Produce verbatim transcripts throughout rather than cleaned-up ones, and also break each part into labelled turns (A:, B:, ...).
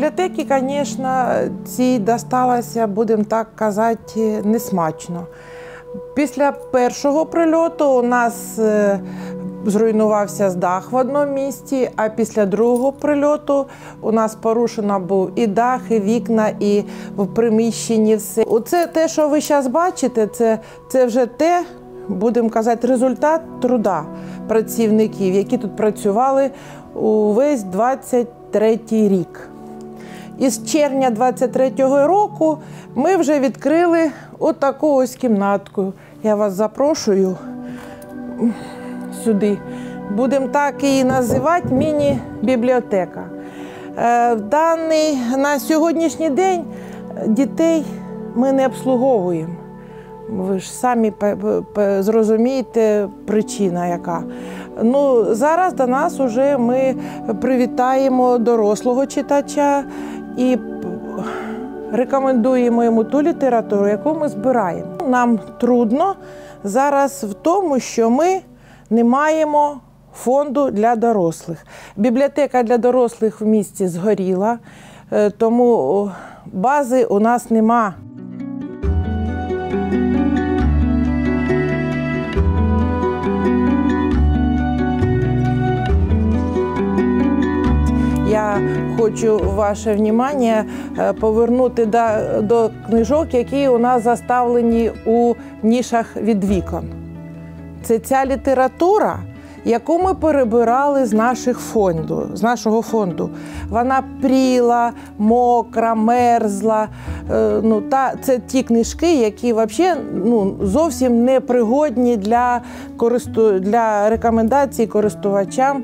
A: Бібліотеки, звісно, цій досталося, будемо так казати, несмачно. Після першого прильоту у нас зруйнувався дах в одному місці, а після другого прильоту у нас порушено був і дах, і вікна, і в приміщенні все. Оце те, що ви зараз бачите, це, це вже те, будемо казати, результат труда працівників, які тут працювали увесь двадцять третій рік. Із червня двадцять третього року ми вже відкрили отаку ось кімнатку. Я вас запрошую сюди. Будемо так її називати міні-бібліотека. Даний, на сьогоднішній день дітей ми не обслуговуємо. Ви ж самі зрозумієте, причина яка. Ну, зараз до нас вже ми привітаємо дорослого читача і рекомендуємо йому ту літературу, яку ми збираємо. Нам трудно зараз в тому, що ми не маємо фонду для дорослих. Бібліотека для дорослих в місті згоріла, тому бази у нас нема. Я хочу ваше увагу повернути до, до книжок, які у нас заставлені у нішах від вікон. Це ця література, яку ми перебирали з, наших фонду, з нашого фонду. Вона пріла, мокра, мерзла. Ну, та, це ті книжки, які взагалі, ну, зовсім не пригодні для, користу, для рекомендацій користувачам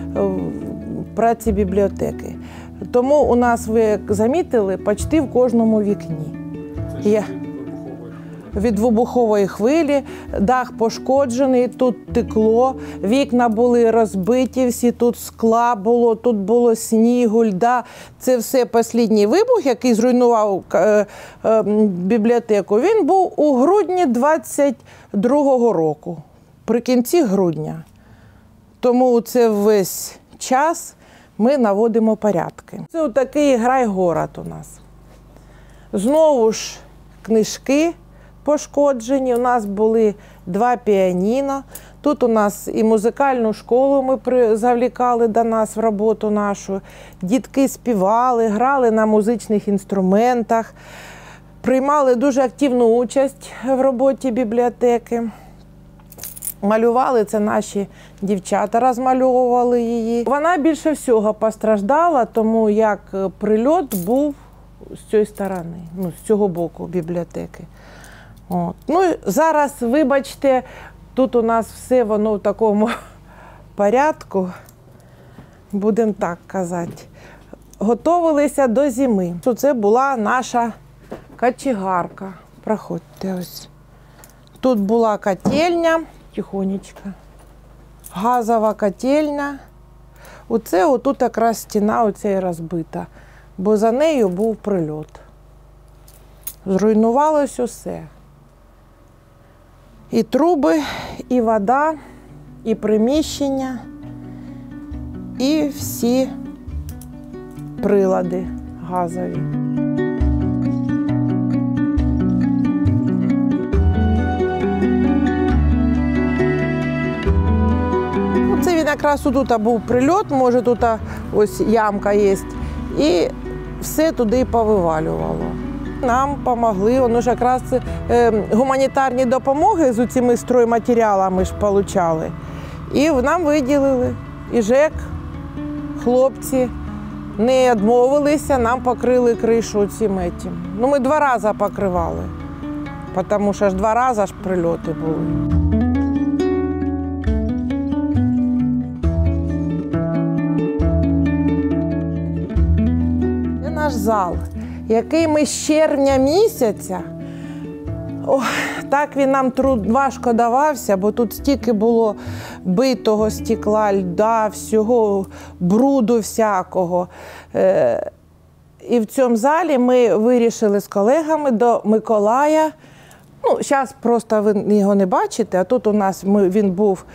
A: праці бібліотеки. Тому у нас, ви як замітили, почти в кожному вікні.
B: Це Є.
A: Від вибухової хвилі, дах пошкоджений, тут текло, вікна були розбиті, всі тут скла було, тут було снігу, льда. Це все останній вибух, який зруйнував е, е, бібліотеку, він був у грудні двадцять другого року, при кінці грудня. Тому це весь час ми наводимо порядки. Це такий грай-город у нас. Знову ж книжки пошкоджені. У нас були два піаніно. Тут у нас і музикальну школу ми завлікали до нас в роботу нашу. Дітки співали, грали на музичних інструментах, приймали дуже активну участь в роботі бібліотеки. Малювали, це наші дівчата розмальовували її. Вона більше всього постраждала, тому як прильот був з цієї сторони, ну, з цього боку бібліотеки. От. Ну, зараз, вибачте, тут у нас все воно в такому порядку, будемо так казати. Готовилися до зими. Це була наша кочегарка. Проходьте ось. Тут була котельня. Тихонечко. Газова котельня. Оце отут якраз стіна оця і розбита, бо за нею був прильот. Зруйнувалось усе. І труби, і вода, і приміщення, і всі прилади газові. Це він якраз тут був прильот, може тут ось ямка є, і все туди повивалювало. Нам допомогли, воно ж якраз е, гуманітарні допомоги з цими стройматеріалами ж отримали. І нам виділили. І ЖЕК, хлопці не відмовилися, нам покрили кришу цим етім. Ну, ми два рази покривали, тому що ж два рази ж прильоти були. Це наш зал, який ми з червня місяця, ох, так він нам труд, важко давався, бо тут стільки було битого стекла, льда, всього, бруду всякого. Е, і в цьому залі ми вирішили з колегами до Миколая. Ну, зараз просто ви його не бачите, а тут у нас ми, він був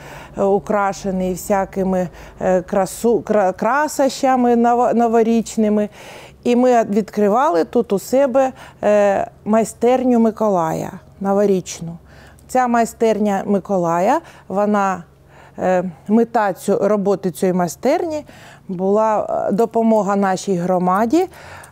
A: украшений всякими красу, красощами новорічними. І ми відкривали тут у себе майстерню Миколая новорічну. Ця майстерня Миколая, вона, мета роботи цієї майстерні була допомога нашій громаді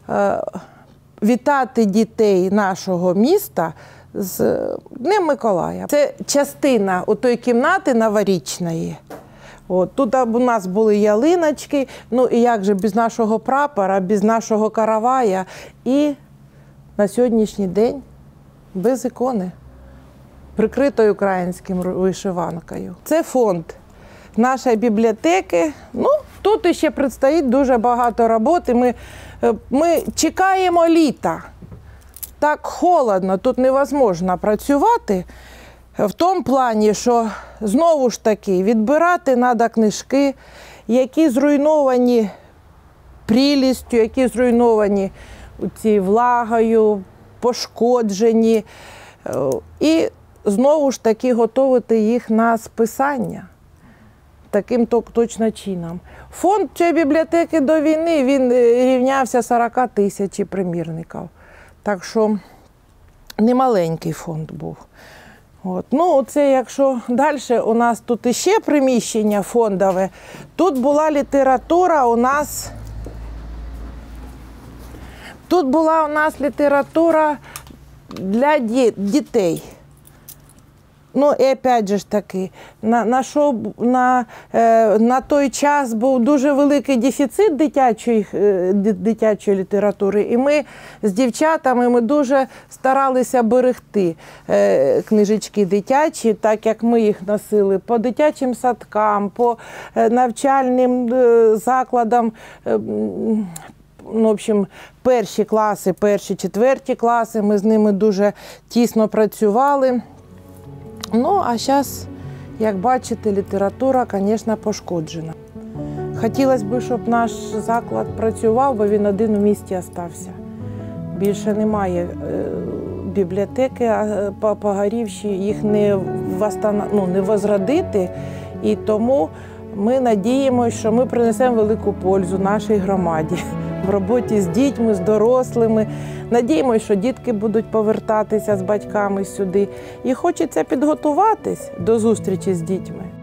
A: вітати дітей нашого міста з Днем Миколая. Це частина отої кімнати новорічної. От, тут у нас були ялиночки, ну і як же без нашого прапора, без нашого каравая і на сьогоднішній день без ікони, прикритою українським вишиванкою. Це фонд нашої бібліотеки. Ну, тут ще предстоїть дуже багато роботи. Ми, ми чекаємо літа. Так холодно, тут невозможно працювати. В тому плані, що знову ж таки відбирати треба книжки, які зруйновані прілістю, які зруйновані цією влагою, пошкоджені. І знову ж таки готувати їх на списання. Таким точно чином. Фонд цієї бібліотеки до війни, він рівнявся сорока тисяч примірників. Так що немаленький фонд був. От. Ну, це якщо далі у нас тут іще приміщення фондове, тут була література у нас, тут була у нас література для дітей. Ну, і опять же ж таки, на, на, що, на, е, на той час був дуже великий дефіцит дитячої, е, дитячої літератури, і ми з дівчатами ми дуже старалися берегти е, книжечки дитячі, так як ми їх носили по дитячим садкам, по е, навчальним е, закладам, е, ну, в общем, перші класи, перші, четверті класи, ми з ними дуже тісно працювали. Ну, а зараз, як бачите, література, звісно, пошкоджена. Хотілося б, щоб наш заклад працював, бо він один у місті залишився. Більше немає бібліотеки, а погорівші, їх не, восстан... ну, не возродити. І тому ми надіємося, що ми принесемо велику пользу нашій громаді в роботі з дітьми, з дорослими. Надіємося, що дітки будуть повертатися з батьками сюди. І хочеться підготуватись до зустрічі з дітьми.